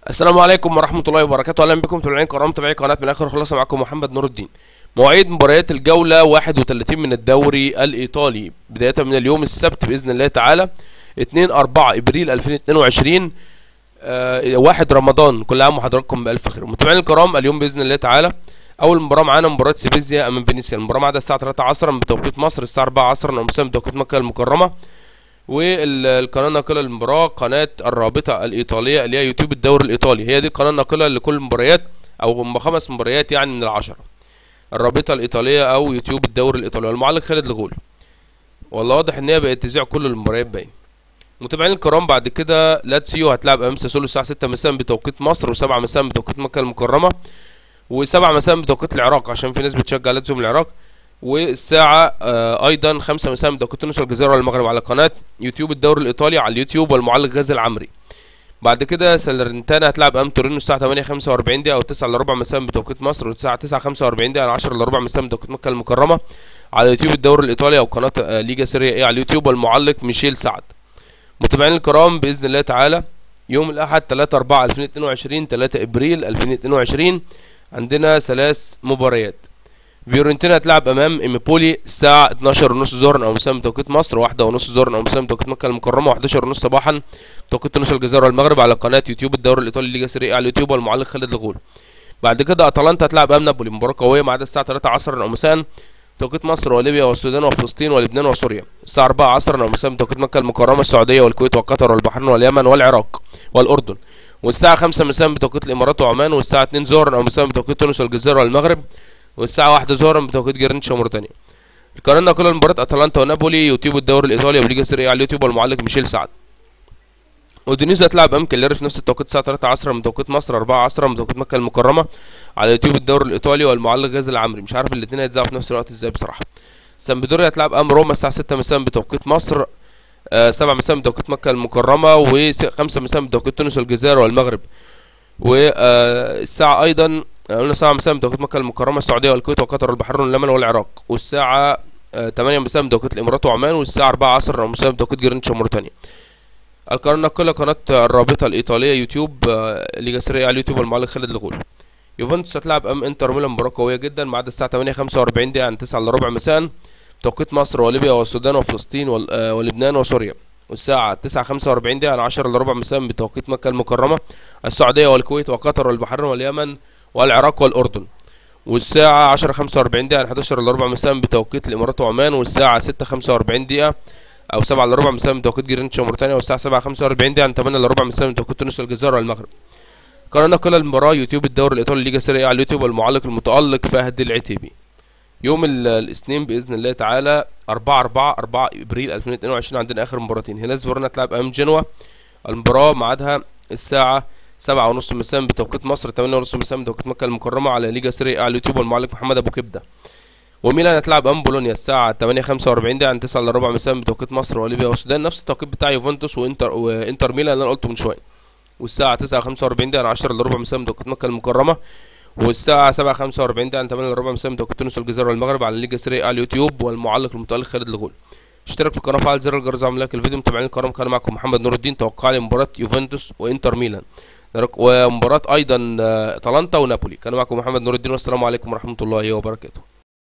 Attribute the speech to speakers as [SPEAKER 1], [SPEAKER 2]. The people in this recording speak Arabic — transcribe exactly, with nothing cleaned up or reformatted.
[SPEAKER 1] السلام عليكم ورحمة الله وبركاته. أهلا بكم متابعين كرام متابعي قناة من آخر خلاصة. معكم محمد نور الدين. مواعيد مباريات الجولة واحد وثلاثين من الدوري الإيطالي بداية من اليوم السبت بإذن الله تعالى اتنين أربعة إبريل ألفين واتنين وعشرين، آه واحد رمضان. كل عام وحضراتكم بألف خير. متابعين الكرام، اليوم بإذن الله تعالى أول مباراة معانا مباراة سيفيزيا أمام فينيسيا. المباراة معانا الساعة تلاتة عصرا بتوقيت مصر، الساعة أربعة عصرا مساء بتوقيت مكة المكرمة. والقناه الناقله للمباراه قناه الرابطه الايطاليه اللي هي يوتيوب الدوري الايطالي، هي دي القناه الناقله لكل المباريات او هم خمس مباريات يعني من العشره. الرابطه الايطاليه او يوتيوب الدوري الايطالي. والمعلق خالد الغول. والله واضح ان هي بقت تذيع كل المباريات باين. متابعين الكرام، بعد كده لاتسيو هتلعب امام ساسولو الساعه ستة مساء بتوقيت مصر، و7 مساء بتوقيت مكه المكرمه، و7 مساء بتوقيت العراق عشان في ناس بتشجع لاتسيو من العراق. والساعة آه أيضا خمسة مساء بتوقيت تونس والجزائر والمغرب على قناة يوتيوب الدوري الإيطالي على اليوتيوب والمعلق غازي العمري. بعد كده سالرنتانا هتلعب أمام تورينو الساعة تمانية خمسة وأربعين دقيقة أو تسعة إلا ربع مساء بتوقيت مصر، والساعة تسعة خمسة وأربعين دقيقة عشرة إلا ربع مساء بتوقيت مكة المكرمة على يوتيوب الدوري الإيطالي أو قناة آه ليجا سيريا إيه على اليوتيوب والمعلق ميشيل سعد. متابعين الكرام، بإذن الله تعالى يوم الأحد تلاتة أربعة ألفين واتنين وعشرين تلاتة إبريل ألفين واتنين وعشرين عندنا ثلاث مباريات. فيورنتينا هتلعب امام ايميبولي الساعه اتناشر ونص ظهرا او مساء بتوقيت مصر، واحدة ونص ظهرا او مساء بتوقيت مكه المكرمه، وحداشر ونص صباحا بتوقيت تونس والجزائر والمغرب على قناه يوتيوب الدوري الايطالي ليجا سيريا على اليوتيوب والمعلق خالد الغول. بعد كده اتلانتا هتلعب امام نابولي، مباراه قويه ميعادها الساعه تلاتة عصرا او مساء بتوقيت مصر وليبيا والسودان وفلسطين ولبنان وسوريا، الساعه أربعة عصرا او مساء بتوقيت مكه المكرمه السعوديه والكويت وقطر والبحرين واليمن والعراق والاردن، والساعه خمسة مساء بتوقيت الامارات وعمان، والساعه اتنين ظهرا او مساء بتوقيت تونس والجزائر والمغرب، والساعة واحدة ظهرا بتوقيت جرينتش وموريتانيا. القناة الناقلة لمباراة اتلانتا ونابولي يوتيوب الدوري الايطالي وليجا سيريا على اليوتيوب والمعلق ميشيل سعد. اودينيزي هتلعب امام كاليري في نفس التوقيت الساعة تلاتة عصرا بتوقيت مصر، أربعة عصرا بتوقيت مكة المكرمة على يوتيوب الدوري الايطالي والمعلق غازي العمري. مش عارف الاثنين هيتذاعوا في نفس الوقت ازاي بصراحة. سامبدوريا هتلعب امام روما الساعة ستة مساء بتوقيت مصر، آه سبعة مساء بتوقيت مكة المكرمة، وخمسة مساء بتوقيت تونس والجزائر والمغرب. والساعة ايضا قلنا سبعة مساء بتوقيت مكة المكرمة السعودية والكويت وقطر والبحرين واليمن والعراق، والساعة تمانية مساء بتوقيت الامارات وعمان، والساعة أربعة عصرا مساء بتوقيت جرينتش وموريتانيا. القناة الناقلة قناة الرابطة الإيطالية يوتيوب ليجا سيريا على اليوتيوب والمعلق خالد الغول. يوفنتوس هتلعب أمام انتر ميلان، مباراة قوية جدا ميعاد الساعة تمانية خمسة وأربعين دقيقة عن تسعة إلا ربع مساء بتوقيت مصر وليبيا والسودان وفلسطين ولبنان وسوريا، والساعة تسعة خمسة وأربعين دقيقة عن عشرة إلا ربع مساء بتوقيت مكة المكرمة السعودية والكويت وقطر والبحرين واليمن والعراق والأردن، والساعة عشرة خمسة وأربعين دقيقة عن حداشر إلا ربع مساء بتوقيت الإمارات وعمان، والساعة ستة خمسة وأربعين دقيقة أو سبعة إلا ربع مساء بتوقيت جرينتش وموريتانيا، والساعة سبعة خمسة وأربعين دقيقة عن تمانية إلا ربع مساء بتوقيت تونس والجزائر والمغرب. قناة ناقلة المباراة يوتيوب الدوري الإيطالي ليجا سيريا على اليوتيوب والمعلق المتألق فهد العتيبي. يوم الاثنين بإذن الله تعالى أربعة أربعة أربعة إبريل ألفين واتنين وعشرين عندنا آخر مباراتين. هنا فيرونا تلعب أمام جنوا، المباراة ميعادها الساعة سبعة ونص مساء بتوقيت مصر، تمانية ونص مساء بتوقيت مكة المكرمة على ليجا سيريا على اليوتيوب والمعلق محمد أبو كبدة. وميلان هتلعب أمام بولونيا الساعة تمانية خمسة وأربعين دقيقة عن تسعة إلا ربع مساء بتوقيت مصر وليبيا والسودان، نفس التوقيت بتاع يوفنتوس وإنتر وإنتر ميلان اللي أنا قلته من شوية، والساعة تسعة خمسة وأربعين دقيقة عن عشرة إلا ربع مساء بتوقيت مكة المكرمة، والساعة سبعة خمسة وأربعين دقيقة عن تمانية إلا ربع مساء بتوقيت تونس والجزائر والمغرب على ليجا سيريا على اليوتيوب والمعلق المتألق خالد الغول. اشترك في القناة وفعل زر الجرس عشان يوصلك الفيديو. متابعين الكرام، كان معكم محمد نور الدين. توقع لي مباراة يوفنتوس وإنتر ميلان ومباراة أيضا اتلانتا ونابولي. كان معكم محمد نور الدين، والسلام عليكم ورحمة الله وبركاته.